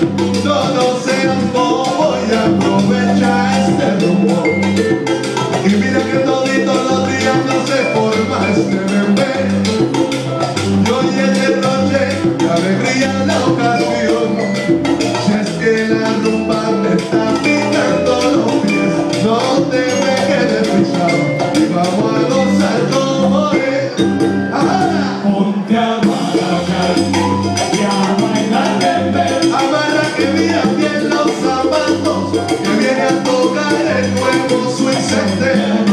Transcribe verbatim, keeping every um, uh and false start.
Todos sean como y aprovecha este rumor. Y mira que toditos los días no se forma este bebé. Y hoy el derroche de alegría en la ocasión. Si es que la rumba te está picando los pies, no te me quedes pisado y vamos a gozar como es. ¡Ahora! Ponte a bailar y a bailar bebé. Amarra que mira bien los zapatos, que viene a tocar el nuevo swing set.